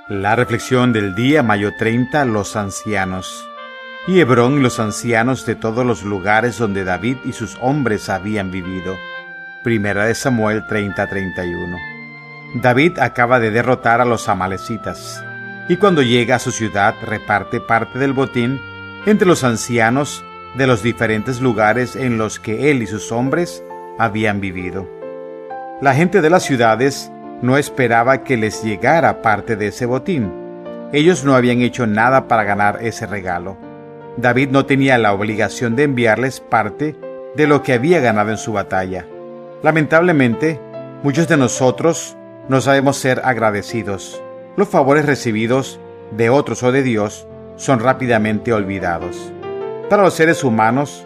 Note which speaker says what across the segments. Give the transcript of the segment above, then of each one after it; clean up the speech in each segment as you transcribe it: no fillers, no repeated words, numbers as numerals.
Speaker 1: La reflexión del día, mayo 30, los ancianos. Y Hebrón, los ancianos de todos los lugares donde David y sus hombres habían vivido. Primera de Samuel 30:31. David acaba de derrotar a los amalecitas, y cuando llega a su ciudad reparte parte del botín entre los ancianos de los diferentes lugares en los que él y sus hombres habían vivido. La gente de las ciudades no esperaba que les llegara parte de ese botín. Ellos no habían hecho nada para ganar ese regalo. David no tenía la obligación de enviarles parte de lo que había ganado en su batalla. Lamentablemente, muchos de nosotros no sabemos ser agradecidos. Los favores recibidos de otros o de Dios son rápidamente olvidados. Para los seres humanos,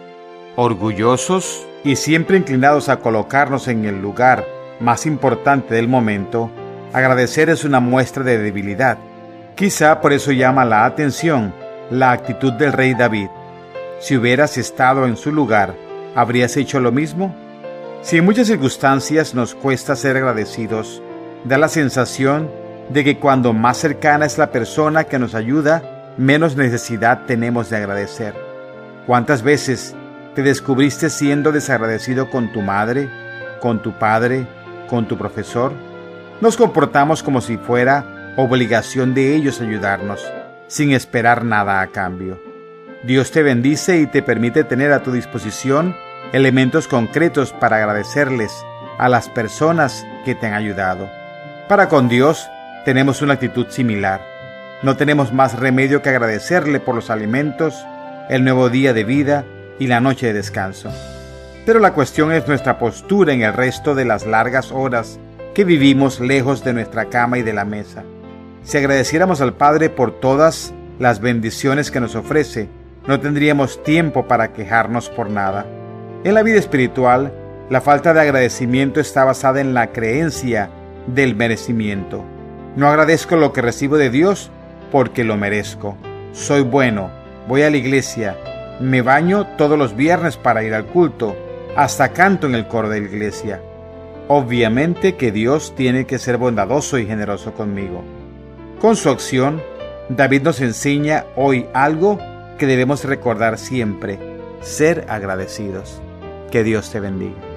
Speaker 1: orgullosos y siempre inclinados a colocarnos en el lugar más importante del momento, agradecer es una muestra de debilidad. Quizá por eso llama la atención la actitud del rey David. Si hubieras estado en su lugar, ¿habrías hecho lo mismo? Si en muchas circunstancias nos cuesta ser agradecidos, da la sensación de que cuando más cercana es la persona que nos ayuda, menos necesidad tenemos de agradecer. ¿Cuántas veces te descubriste siendo desagradecido con tu madre, con tu padre, con tu profesor? Nos comportamos como si fuera obligación de ellos ayudarnos, sin esperar nada a cambio. Dios te bendice y te permite tener a tu disposición elementos concretos para agradecerles a las personas que te han ayudado. Para con Dios tenemos una actitud similar. No tenemos más remedio que agradecerle por los alimentos, el nuevo día de vida y la noche de descanso. Pero la cuestión es nuestra postura en el resto de las largas horas que vivimos lejos de nuestra cama y de la mesa. Si agradeciéramos al Padre por todas las bendiciones que nos ofrece, no tendríamos tiempo para quejarnos por nada. En la vida espiritual, la falta de agradecimiento está basada en la creencia del merecimiento. No agradezco lo que recibo de Dios porque lo merezco. Soy bueno, voy a la iglesia, me baño todos los viernes para ir al culto, hasta canto en el coro de la iglesia. Obviamente que Dios tiene que ser bondadoso y generoso conmigo. Con su acción, David nos enseña hoy algo que debemos recordar siempre: ser agradecidos. Que Dios te bendiga.